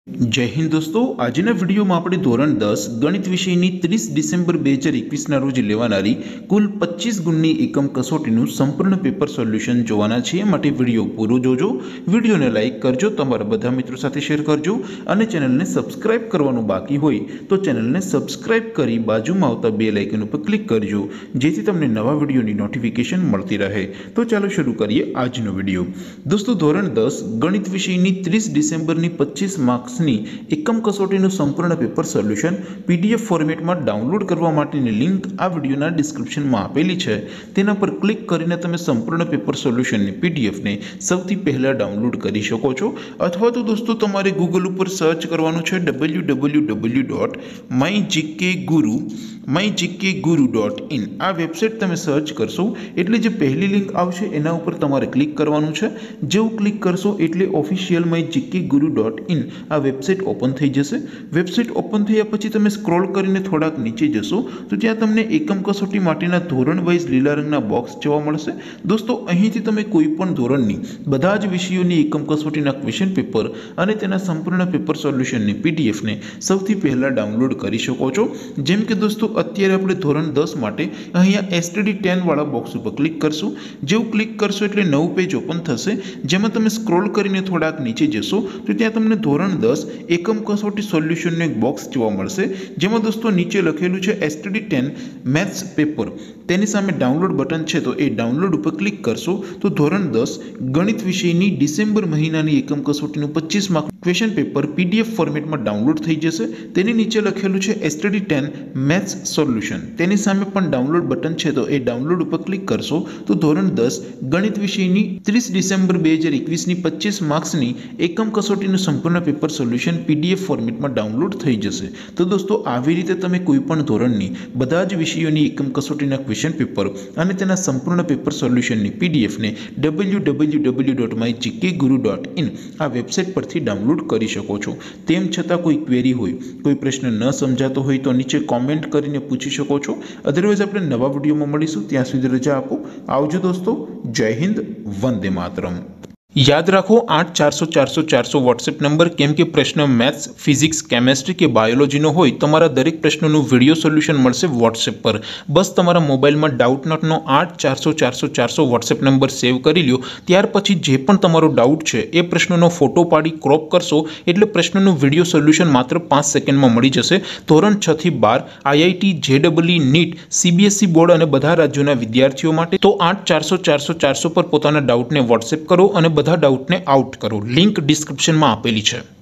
जय हिंद दोस्तों, આજના વિડીયોમાં આપણે ધોરણ 10 ગણિત વિષયની 30 ડિસેમ્બર 2021ના રોજ લેવાનારી કુલ 25 ગુણની એકમ કસોટીનું સંપૂર્ણ પેપર સોલ્યુશન જોવાના છીએ। માટે વિડીયો પૂરો જોજો, વિડીયોને લાઈક કરજો, તમારા બધા મિત્રો સાથે શેર કરજો અને ચેનલને સબસ્ક્રાઇબ કરવાનું બાકી હોય તો ચેનલને સબસ્ક્રાઇબ કરી બાજુમાં આવતા બેલ આઇકન ઉપર ક્લિક કરજો જેથી તમને નવા વિડીયોની નોટિફિકેશન મળતી રહે। તો ચાલો શરૂ કરીએ આજનો વિડીયો। દોસ્તો, ધોરણ 10 ગણિત વિષયની 30 ડિસેમ્બરની 25 માર્ક્સ એકમ કસોટીનું સંપૂર્ણ પેપર સોલ્યુશન પીડીએફ ફોર્મેટમાં ડાઉનલોડ કરવા માટેની લિંક આ વિડીયોના ડિસ્ક્રિપ્શનમાં આપેલી છે। તેના પર ક્લિક કરીને તમે સંપૂર્ણ પેપર સોલ્યુશનની પીડીએફને સૌથી પહેલા ડાઉનલોડ કરી શકો છો। અથવા તો દોસ્તો તમારે ગૂગલ ઉપર સર્ચ કરવાનું છે www.mygkguru.in। આ વેબસાઇટ તમે સર્ચ કરશો એટલે જે પહેલી લિંક આવશે એના ઉપર તમારે ક્લિક કરવાનું છે। જેવું ક્લિક કરશો એટલે ઓફિશિયલ mygkguru.in આ વેબસાઇટ ઓપન થઈ જશે। વેબસાઇટ ઓપન થયા પછી તમે સ્ક્રોલ કરીને થોડાક નીચે જશો તો ત્યાં તમને એકમ કસોટી માટેના ધોરણ વાઇઝ લીલા રંગના બોક્સ જોવા મળશે। દોસ્તો, અહીંથી તમે કોઈ પણ ધોરણની બધા જ વિષયોની એકમ કસોટીના ક્વેશ્ચન પેપર અને તેના સંપૂર્ણ પેપર સોલ્યુશનની પીડીએફને સૌથી પહેલા ડાઉનલોડ કરી શકો છો। જેમ કે દોસ્તો, અત્યારે આપણે ધોરણ 10 માટે અહીંયા STD10 વાળા બોક્સ ઉપર ક્લિક કરશું। જેવું ક્લિક કરશો એટલે નવું પેજ ઓપન થશે, જેમાં તમે સ્ક્રોલ કરીને થોડાક નીચે જશો તો ત્યાં તમને ધોરણ 10 એકમ કસોટી સોલ્યુશનનું એક બોક્સ જોવા મળશે, જેમાં દોસ્તો નીચે લખેલું છે STD10 મેથ્સ પેપર। તેની સામે ડાઉનલોડ બટન છે તો એ ડાઉનલોડ ઉપર ક્લિક કરશો તો ધોરણ 10 ગણિત વિષયની ડિસેમ્બર મહિનાની એકમ કસોટીનું 25 માર્ક ક્વેશ્ચન પેપર પીડીએફ ફોર્મેટમાં ડાઉનલોડ થઈ જશે। તેની નીચે લખેલું છે STD10 મેથ્સ સોલ્યુશન। તેની સામે પણ ડાઉનલોડ બટન છે તો એ ડાઉનલોડ ઉપર ક્લિક કરશો તો ધોરણ 10 ગણિત વિષયની 30 ડિસેમ્બર 2021ની 25 માર્ક્સની એકમ કસોટીનું સંપૂર્ણ પેપર સોલ્યુશન પીડીએફ ફોર્મેટમાં ડાઉનલોડ થઈ જશે। તો દોસ્તો, આવી રીતે તમે કોઈ પણ ધોરણની બધા જ વિષયોની એકમ કસોટીના ક્વેશ્ચન પેપર અને તેના સંપૂર્ણ પેપર સોલ્યુશનની પીડીએફને www.mygkguru.in આ વેબસાઇટ પરથી ડાઉનલોડ કરી શકો છો। તેમ છતાં કોઈ ક્વેરી હોય, કોઈ પ્રશ્ન ન સમજાતો હોય તો નીચે કોમેન્ટ કરીને પૂછી શકો છો। અધરવાઇઝ આપણે નવા વિડીયોમાં મળીશું, ત્યાં સુધી રજા આપો। આવજો દોસ્તો, જય હિન્દ, વંદે માતરમ। याद रखो 8400 वॉट्सएप नंबर केम के प्रश्न मैथ्स, फिजिक्स, केमिस्ट्री के बायोलॉजी नो होय तमारा दरेक प्रश्नों वीडियो सोल्यूशन मळशे व्हाट्सएप पर। बस तमारा मोबाइल में डाउट नॉटनो 8400 वॉट्सएप नंबर सेव करी लो। त्यार पछी जे पण तमारो डाउट छे ए प्रश्नों फोटो पाड़ी क्रॉप करशो एटले प्रश्नों वीडियो सोल्यूशन मात्र 5 सेकंड में मळी जशे। धोरण 6 થી 12 IIT, JEE, NEET, CBSE board और बधा राज्यों विद्यार्थीओ माटे। तो 8400 पर पोताना डाउट ने व्हाट्सएप करो और બધા ડાઉટને આઉટ કરો। લિંક ડિસ્ક્રિપ્શનમાં આપેલી છે।